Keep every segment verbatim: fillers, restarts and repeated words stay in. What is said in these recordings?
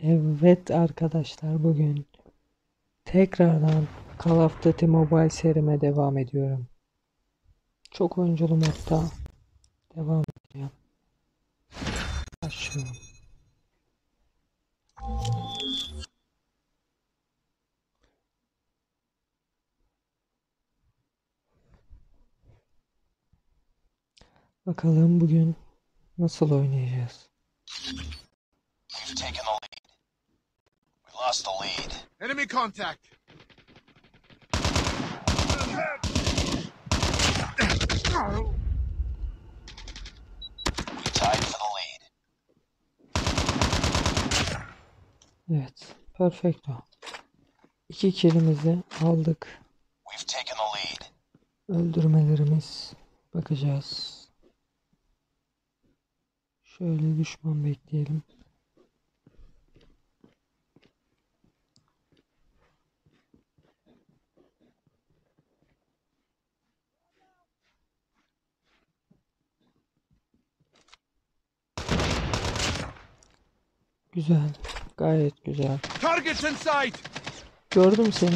Evet arkadaşlar, bugün tekrardan Call of Duty Mobile serime devam ediyorum. Çok oyunculu modda devam ediyorum. Başlıyorum. Bakalım bugün nasıl oynayacağız. We've taken the lead. We lost the lead. Enemy contact. We tied for the lead. Evet, perfecto. İki killimizi aldık. We've taken the lead. Öldürmelerimiz, bakacağız. Şöyle düşman bekleyelim. Güzel, gayet güzel. Targets in sight. Gördüm seni.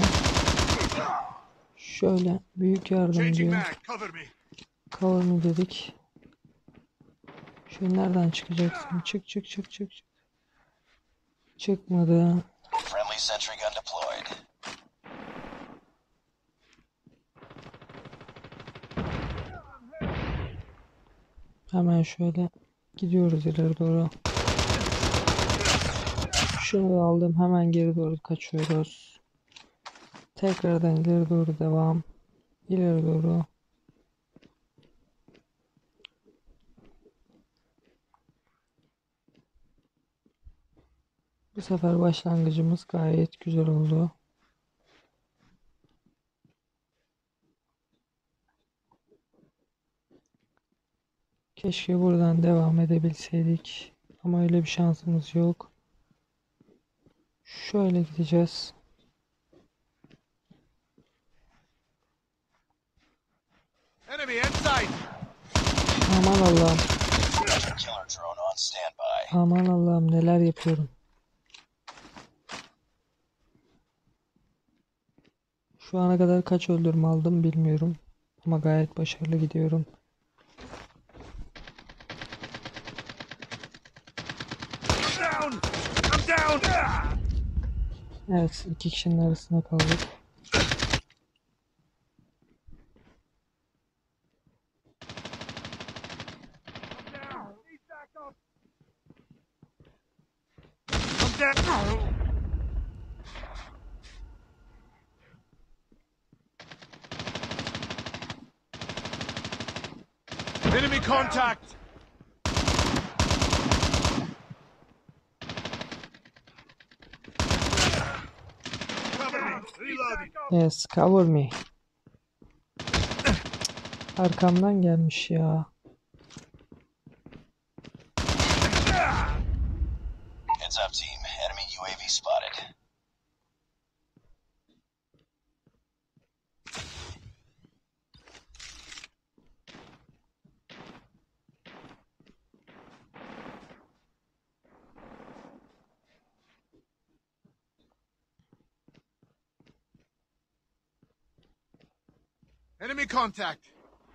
Şöyle büyük Changing yardımcı mag. Cover me. cover me dedik. Şöyle nereden çıkacaksın? Çık çık çık çık çık. Çıkmadı. Friendly sentry gun deployed. Hemen şöyle gidiyoruz ileri doğru. Şunu da aldım. Hemen geri doğru kaçıyoruz. Tekrardan ileri doğru devam. İleri doğru. Bu sefer başlangıcımız gayet güzel oldu. Keşke buradan devam edebilseydik. Ama öyle bir şansımız yok. Şöyle gideceğiz. Enemy in sight. Aman Allah'ım. Killer drone on standby. Aman Allah'ım, neler yapıyorum. Şu ana kadar kaç öldürme aldım bilmiyorum. Ama gayet başarılı gidiyorum. Down. I'm down. Evet, iki kişinin arasında kaldık. I'm down. Enemy contact. Cover me. Reloading. Yes, cover me. Arkamdan gelmiş ya. Heads up, team. Enemy U A V spotted. Enemy contact.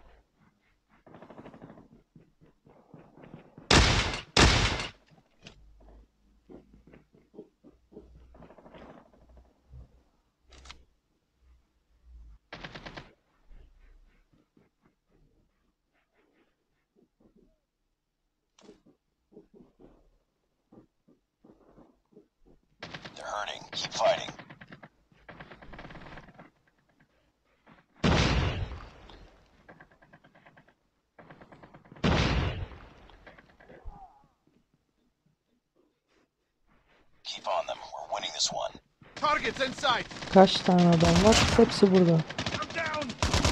They're hurting. Keep fighting. Keep on them. We're winning this one. Targets in sight. Kaç tane adam var? Hepsi burada. I'm down.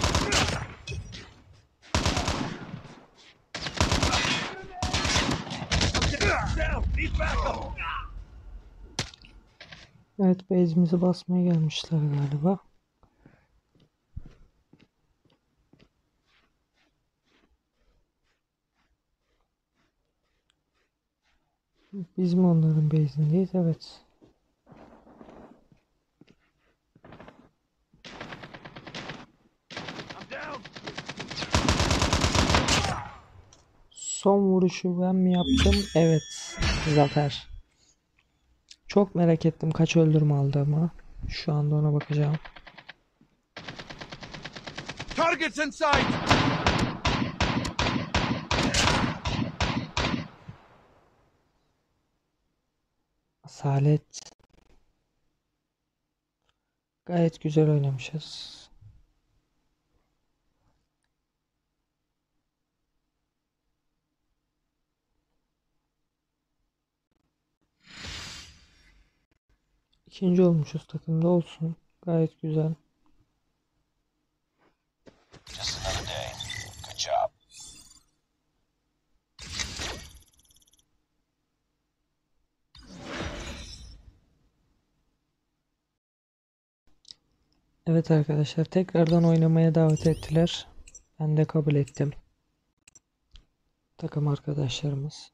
I'm down. Need backup. Evet, base'imizi basmaya gelmişler galiba. Biz mi onların base'indeyiz? Evet. I'm down. Son vuruşu ben mi yaptım? Evet. Zafer. Çok merak ettim kaç öldürme aldığımı. Şu anda ona bakacağım. Targets in sight. Asalet. Gayet güzel oynamışız. İkinci olmuşuz, takımda olsun. Gayet güzel. Just another day. Good job. Evet arkadaşlar, tekrardan oynamaya davet ettiler. Ben de kabul ettim. Takım arkadaşlarımız.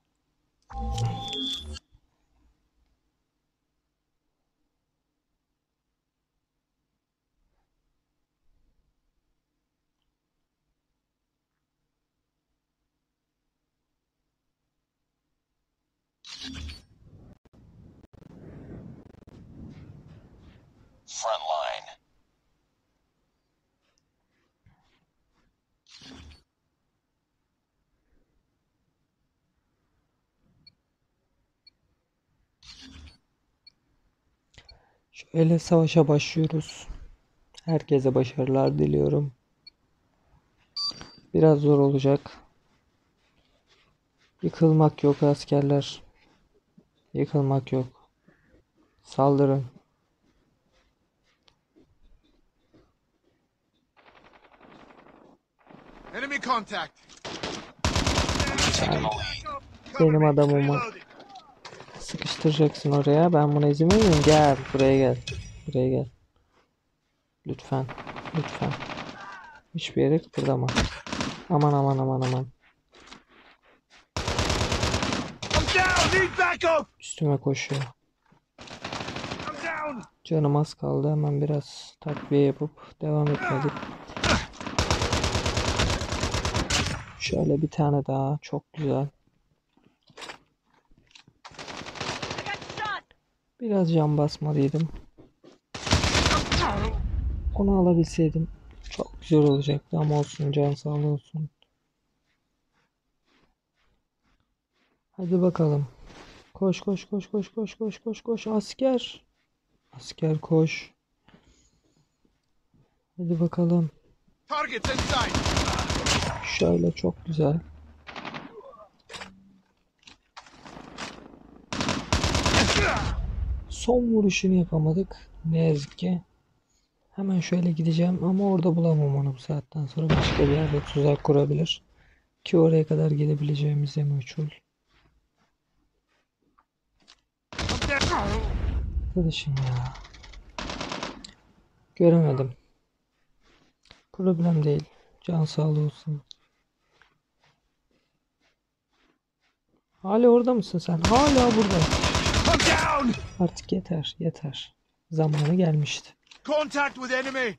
Front line. Şöyle savaşa başlıyoruz. Herkese başarılar diliyorum. Biraz zor olacak. Yıkılmak yok askerler. Yıkılmak yok. Saldırın. Enemy contact. Taking the lead. Cover Benim me. adamımı Reloading. sıkıştıracaksın oraya. Ben buna izin vermiyorum. Gel. Buraya gel. Buraya gel. Lütfen. Lütfen. Hiçbir yere kıpırdama. Aman aman aman aman. I'm down. Need backup. Üstüme koşuyor. I'm down. Canım az kaldı. Hemen biraz takviye yapıp devam etmedik. Şöyle bir tane daha. Çok güzel. Biraz can basmalıydım. Onu alabilseydim çok güzel olacaktı ama olsun, can sağlığı olsun. Hadi bakalım. Koş koş koş koş koş koş koş koş asker. Asker koş. Hadi bakalım. Targets in sight. Şöyle çok güzel. Son vuruşunu yapamadık. Ne yazık ki. Hemen şöyle gideceğim ama orada bulamam onu bu saatten sonra. Başka bir yerde tuzak kurabilir. Ki oraya kadar gelebileceğimiz meçhul. I'm down. Arkadaşım ya. Göremedim. Problem değil. Can sağlığı olsun. Hala orada mısın sen? Hala burada. I'm down. Artık yeter, yeter. Zamanı gelmişti. Contact with enemy.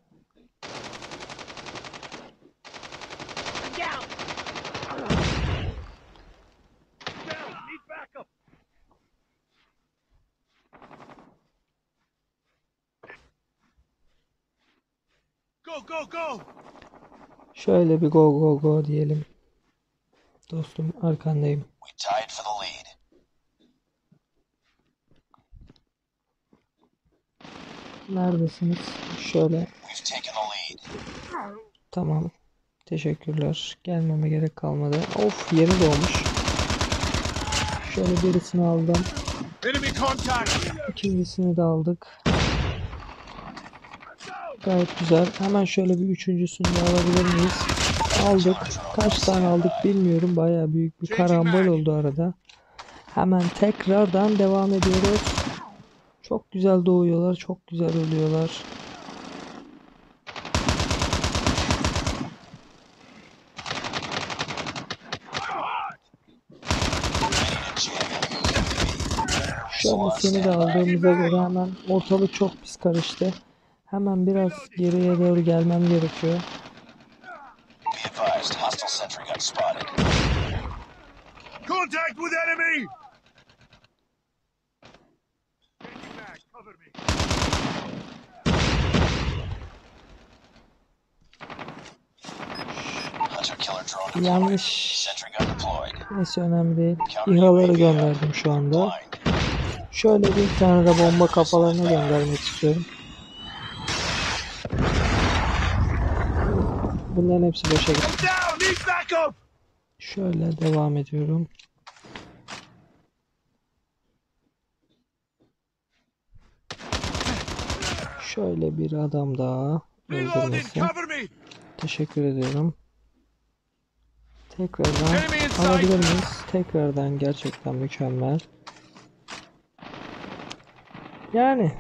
Down. Need backup. Go go go. Şöyle bir go go go diyelim. Dostum arkandayım. We tied for the lead. Neredesiniz? Şöyle. We've taken the lead. Tamam. Teşekkürler. Gelmeme gerek kalmadı. Of, yeni doğmuş. Şöyle birisini aldım. Enemy contact. İkincisini de aldık. Gayet güzel. Hemen şöyle bir üçüncüsünü de alabilir miyiz? Aldık. Kaç tane aldık bilmiyorum. Bayağı büyük bir karambol oldu arada. Hemen tekrardan devam ediyoruz. Çok güzel doğuyorlar. Çok güzel ölüyorlar. Ready to jam. Şöyle seni de aldığımıza göre hemen ortalık çok pis karıştı. Hemen biraz geriye doğru gelmem gerekiyor. Be advised, hostile sentry gun spotted. Contact with enemy! Changing mag, cover me. Hunter killer drone deployed. Yanlış. Sentry gun deployed. Neyse önemli değil. İHA'ları gönderdim şu anda. Blind. Şöyle bir tane de bomba kafalarına göndermek istiyorum. Bunların hepsi boşa gitti. I'm down! Need backup! Şöyle devam ediyorum. Şöyle bir adam daha Reloading! öldürmesi. Cover me! Teşekkür ediyorum. Tekrardan Enemy in sight. alabilir miyiz? Tekrardan gerçekten mükemmel. Yani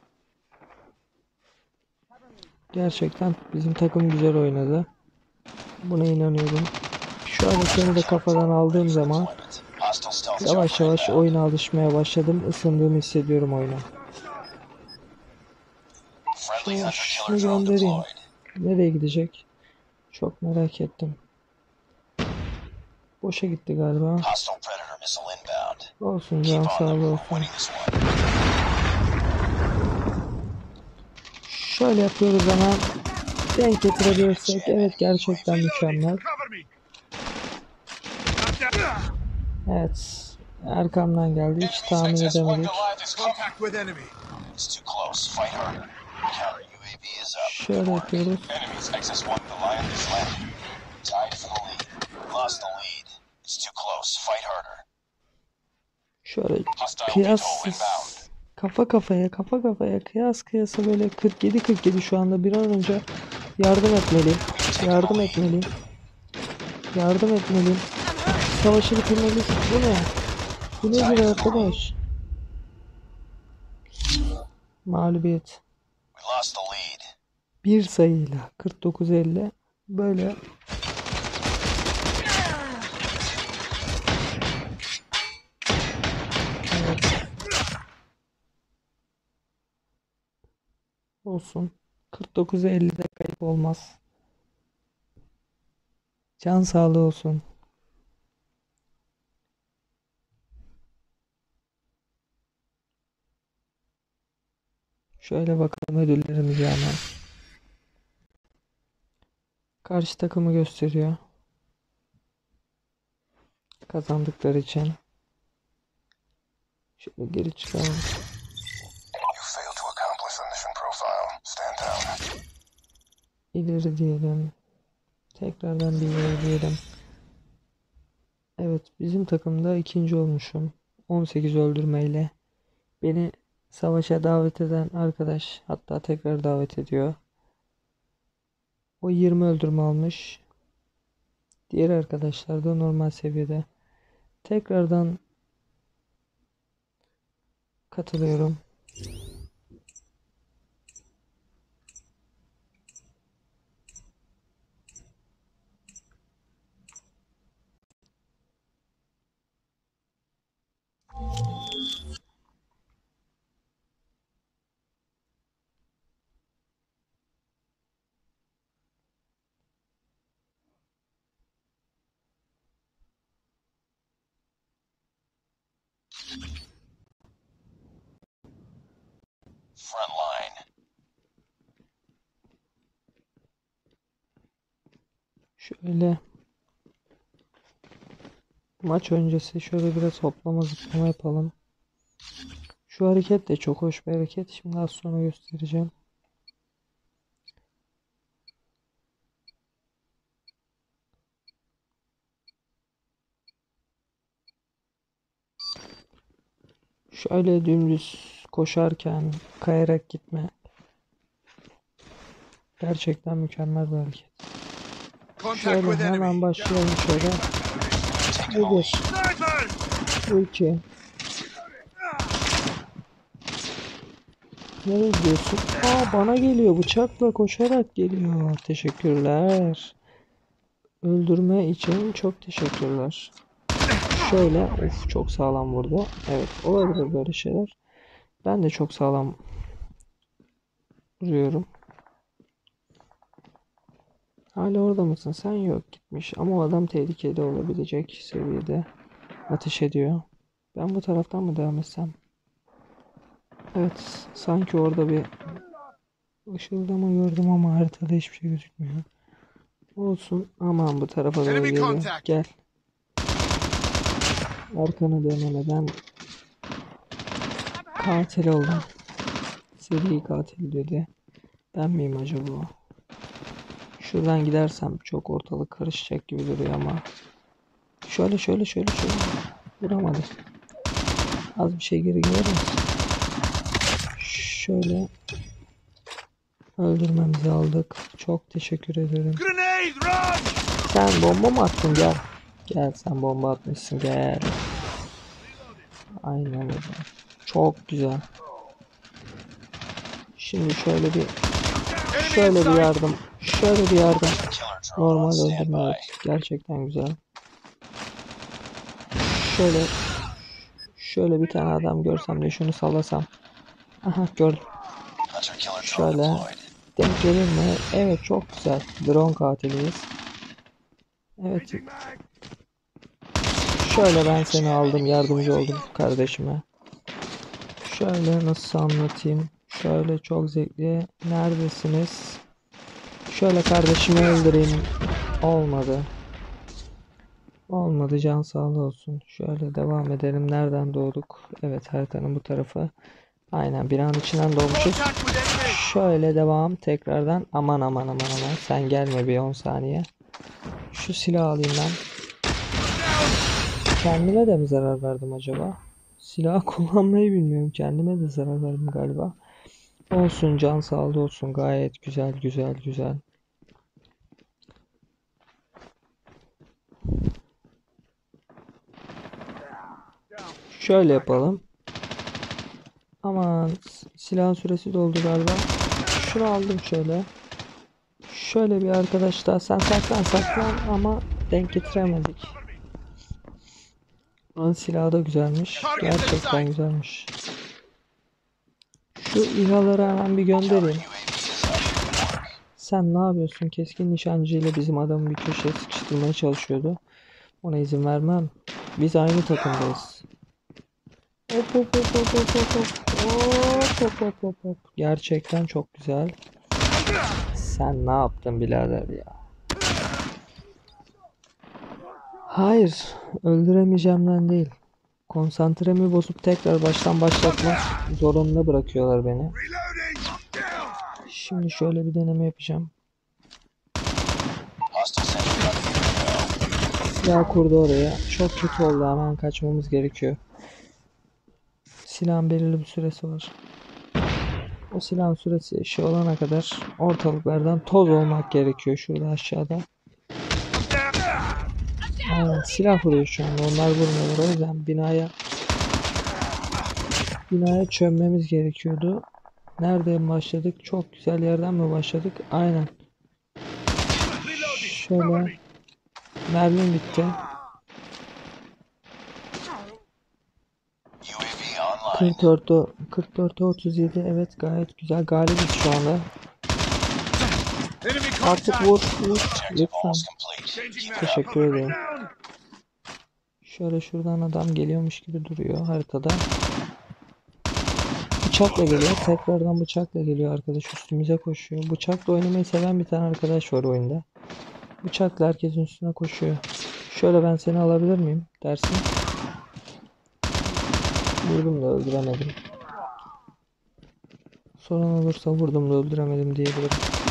gerçekten bizim takım güzel oynadı. Buna inanıyorum. Şu an seni de kafadan aldığım zaman Hostile stealth yavaş chopper yavaş inbound. oyuna alışmaya başladım. Isındığımı hissediyorum oyuna. Friendly Şunu, hunter şunu killer drone göndereyim. deployed. Nereye gidecek? Çok merak ettim. Boşa gitti galiba. Hostile predator missile inbound. Olsun Keep can on sağlığı them. We're olsun. winning this one. Şöyle yapıyoruz hemen. Denk getirebilirsek. Evet gerçekten mükemmel. Cover me! I'm down! Evet. Arkamdan geldi. Hiç Enemy's tahmin X S one edemedik. Goliath is coming. Contact with enemy! It's too close. Fight harder. Counter U A V is up. Şöyle yapıyoruz. Enemy's X S one Goliath is landing. Tied for the lead. Lost the lead. It's too close. Fight harder. Şöyle Hostile kıyas V TOL inbound. kafa kafaya kafa kafaya kıyas kıyasa böyle kırk yedi kırk yedi şu anda bir an önce yardım etmeliyim. Yardım etmeliyim. Yardım etmeliyim. Savaşı bitirmeliyiz. Bu ne? Bu nedir arkadaş? Mağlubiyet. We lost the lead. Bir sayıyla kırk dokuz elli böyle evet. Olsun. kırk dokuz elli de kayıp olmaz. Can sağlığı olsun. Şöyle bakalım ödüllerimize hemen. Karşı takımı gösteriyor. Kazandıkları için. Şöyle geri çıkalım. You failed to accomplish the mission profile. Stand down. İleri diyelim. Tekrardan bir ileri diyelim. Evet bizim takımda ikinci olmuşum. on sekiz öldürmeyle. Beni savaşa davet eden arkadaş hatta tekrar davet ediyor. O yirmi öldürme almış. Diğer arkadaşlar da normal seviyede. Tekrardan katılıyorum. Front line. Şöyle maç öncesi şöyle biraz hoplama zıplama yapalım. Şu hareket de çok hoş bir hareket. Şimdi az sonra göstereceğim. Şöyle dümdüz koşarken kayarak gitme. Gerçekten mükemmel bir hareket. Contact Şöyle with hemen enemy! başlayalım şöyle. Taking Bu the bir, Sniper! bu iki. Nereye gidiyorsun? Aa bana geliyor. Bıçakla koşarak geliyor. Teşekkürler. Öldürme için çok teşekkürler. Şöyle, of çok sağlam vurdu. Evet, olabilir böyle şeyler. Ben de çok sağlam vuruyorum. Hala orada mısın? Sen yok gitmiş. Ama o adam tehlikeli olabilecek seviyede ateş ediyor. Ben bu taraftan mı devam etsem? Evet, sanki orada bir ışıldama gördüm ama haritada hiçbir şey gözükmüyor. Olsun. Aman bu tarafa doğru Enemy geliyor. contact. Gel. Arkanı dönmeden katil oldum. Seri katil dedi. Ben miyim acaba? Şuradan gidersem çok ortalık karışacak gibi duruyor ama. Şöyle şöyle şöyle şöyle. Vuramadı. Az bir şey geri gelir misin? Şöyle öldürmemizi aldık. Çok teşekkür ederim. Grenade, run! Sen bomba mı attın? Gel. Gel sen bomba atmışsın gel. Aynen öyle. Çok güzel. Şimdi şöyle bir şöyle bir yardım. Şöyle bir yardım. Killer drone on Normal öldürme standby. evet. Gerçekten güzel. Şöyle şöyle bir tane adam görsem de şunu sallasam. Aha gördüm. Hunter killer drone Şöyle deployed. denk gelir mi? Evet çok güzel. Drone katiliyiz. Evet. Şöyle ben seni aldım, yardımcı oldum kardeşime. Şöyle nasıl anlatayım? Şöyle çok zevkli. Neredesiniz? Şöyle kardeşimi öldüreyim. Olmadı. Olmadı, can sağlığı olsun. Şöyle devam edelim. Nereden doğduk? Evet, haritanın bu tarafı. Aynen binanın içinden doğmuşuz. Contact with enemy! Şöyle devam tekrardan. Aman aman aman aman. Sen gelme bir on saniye. Şu silahı alayım ben. Kendime de mi zarar verdim acaba? Silah kullanmayı bilmiyorum. Kendime de zarar verdim galiba. Olsun, can sağlığı olsun. Gayet güzel güzel güzel. Şöyle yapalım. Aman s- silahın süresi doldu galiba. Şunu aldım şöyle. Şöyle bir arkadaş daha. Sen saklan saklan ama denk getiremedik. Lan silahı da güzelmiş. Gerçekten güzelmiş. Şu İHA'ları hemen bir göndereyim. Sen ne yapıyorsun? Keskin nişancıyla bizim adamı bir köşeye sıkıştırmaya çalışıyordu. Ona izin vermem. Biz aynı takımdayız. Hop hop hop hop hop hop hop. Hop hop hop hop hop. Gerçekten çok güzel. Sen ne yaptın birader ya? Hayır, öldüremeyeceğimden değil. Konsantremi bozup tekrar baştan başlatmak zorunda bırakıyorlar beni. Reloading! Down! Şimdi şöyle bir deneme yapacağım. Hostile sentry gun. Silah kurdu oraya. Çok kötü oldu, hemen kaçmamız gerekiyor. Silahın belirli bir süresi var. O silahın süresi şey olana kadar ortalıklardan toz olmak gerekiyor şurada aşağıda. Aynen, silah vuruyor şu anda. Onlar vurmuyorlar. O yüzden binaya binaya çömmemiz gerekiyordu. Nereden başladık? Çok güzel yerden mi başladık? Aynen. Şöyle mermim bitti. U A V online. kırk dörtte kırk dörtte otuz yedi. Evet, gayet güzel. Galibiz şu anda. Enemy Artık contact! vur, vur. Objective Lütfen. almost complete. Changing mag. Teşekkür Cover me ederim. down! Şöyle şuradan adam geliyormuş gibi duruyor haritada. Bıçakla geliyor. Tekrardan bıçakla geliyor arkadaş. Üstümüze koşuyor. Bıçakla oynamayı seven bir tane arkadaş var oyunda. Bıçakla herkesin üstüne koşuyor. Şöyle ben seni alabilir miyim dersin. Vurdum da öldüremedim. Sorun olursa vurdum da öldüremedim diyebilirim.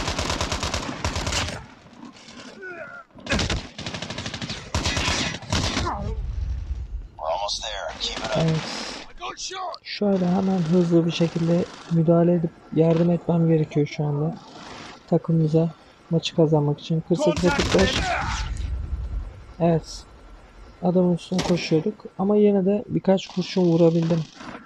We're almost there. Keep it up. Evet. I got shot! Şöyle hemen hızlı bir şekilde müdahale edip yardım etmem gerekiyor şu anda. Takımımıza maçı kazanmak için. kırk sekize Contact kırk with beş. enemy! Evet. Adamın üstüne koşuyorduk. Ama yine de birkaç kurşun vurabildim.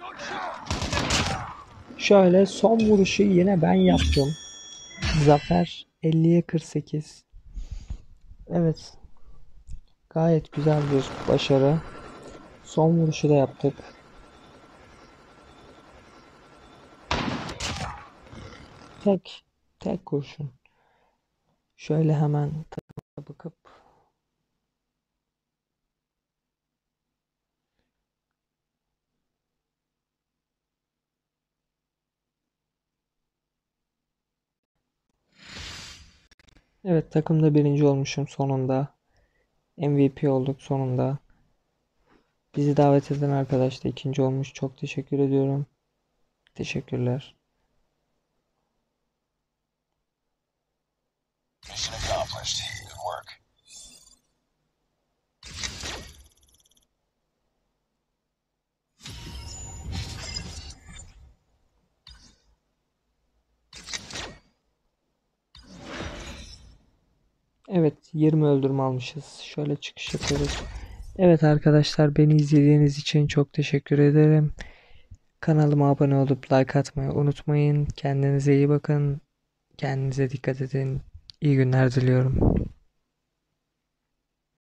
Şöyle son vuruşu yine ben yaptım. Zafer elliye kırk sekiz. Evet. Gayet güzel bir başarı. Son vuruşu da yaptık. Tek. Tek kurşun. Şöyle hemen tadına bakıp. Evet, takımda birinci olmuşum sonunda. M V P olduk sonunda. Bizi davet eden arkadaş da ikinci olmuş. Çok teşekkür ediyorum. Teşekkürler. Mission accomplished. Good work. Evet, yirmi öldürme almışız. Şöyle çıkış yapıyoruz. Evet arkadaşlar, beni izlediğiniz için çok teşekkür ederim. Kanalıma abone olup like atmayı unutmayın. Kendinize iyi bakın. Kendinize dikkat edin. İyi günler diliyorum.